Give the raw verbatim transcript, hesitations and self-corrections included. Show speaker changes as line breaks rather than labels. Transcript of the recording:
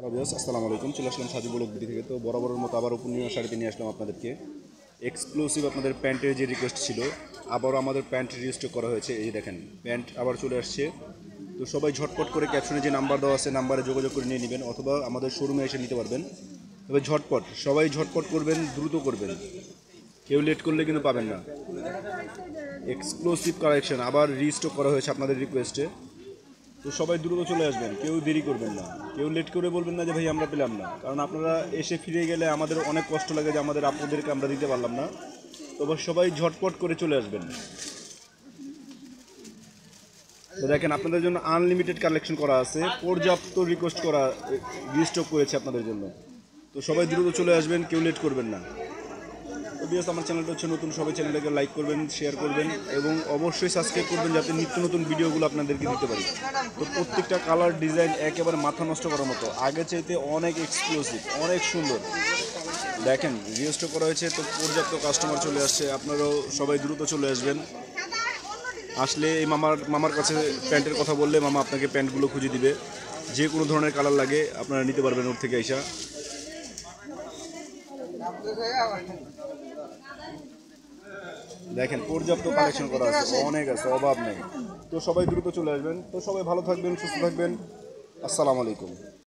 রাবিয়াস আসসালামু আলাইকুম। চলে আসলাম সাজি ব্লগ ভিডিও থেকে। তো বরাবরের মতো আবারও পূর্ণিমা শাড়িতে নিয়ে আসলাম আপনাদেরকে এক্সক্লুসিভ আপনাদের প্যান্টের যে রিকোয়েস্ট ছিল, আবারও আমাদের প্যান্ট রিস্টক করা হয়েছে। এই দেখেন প্যান্ট আবার চলে আসছে। তো সবাই ঝটপট করে ক্যাপশনে যে নাম্বার দেওয়া আছে নাম্বারে যোগাযোগ করে নিয়ে নেবেন, অথবা আমাদের শোরুমে এসে নিতে পারবেন। তবে ঝটপট, সবাই ঝটপট করবেন, দ্রুত করবেন, কেউ লেট করলে কিন্তু পাবেন না। এক্সক্লুসিভ কালেকশন আবার রিস্টক করা হয়েছে আপনাদের রিকোয়েস্টে। তো সবাই দ্রুত চলে আসবেন, কেউ দেরি করবেন না, কেউ লেট করে বলবেন না যে ভাই আমরা পেলাম না, কারণ আপনারা এসে ফিরে গেলে আমাদের অনেক কষ্ট লাগে যে আমাদের আপনাদেরকে আমরা দিতে পারলাম না। তবে সবাই ঝটপট করে চলে আসবেন। তো দেখেন আপনাদের জন্য আনলিমিটেড কালেকশন করা আছে, পর্যাপ্ত রিকোয়েস্ট করা রিস্টক করেছে আপনাদের জন্য। তো সবাই দ্রুত চলে আসবেন, কেউ লেট করবেন না। অবভিয়াস আমার চ্যানেলটা হচ্ছে নতুন, সবাই চ্যানেলটাকে লাইক করবেন, শেয়ার করবেন এবং অবশ্যই সাবস্ক্রাইব করবেন, যাতে নিত্য নতুন ভিডিওগুলো আপনাদেরকে দিতে পারি। তো প্রত্যেকটা কালার ডিজাইন একেবারে মাথা নষ্ট করার মতো, আগে চাইতে অনেক এক্সক্লুসিভ, অনেক সুন্দর। দেখেন রিস্টক করা হয়েছে, তো পর্যাপ্ত কাস্টমার চলে আসছে। আপনারাও সবাই দ্রুত চলে আসবেন। আসলে এই মামার মামার কাছে প্যান্টের কথা বললে মামা আপনাকে প্যান্টগুলো খুঁজে দিবে। যে কোনো ধরনের কালার লাগে আপনারা নিতে পারবেন ওর থেকে আইসা। দেখেন পর্যাপ্ত কালেকশন করা আছে, অনেক আছে, অভাব নেই। তো সবাই দ্রুত চলে আসবেন। তো সবাই ভালো থাকবেন, সুস্থ থাকবেন। আসসালামু আলাইকুম।